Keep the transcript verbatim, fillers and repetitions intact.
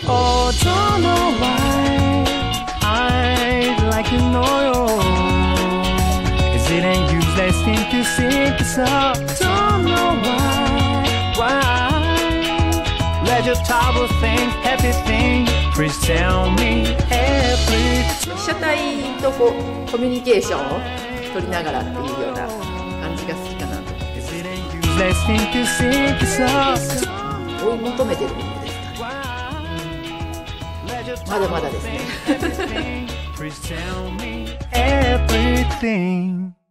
Oh, don't know why I'd like to know you. Is it a useless thing to think so? Don't know why, why. Let your trouble think, happy thing. Please tell me everything. 被写体とこうコミュニケーションを取りながらっていうような感じが好きかなと。 Is it a useless thing to think so? 追い求めてるものですかね。まだまだですね。 Please tell me everything.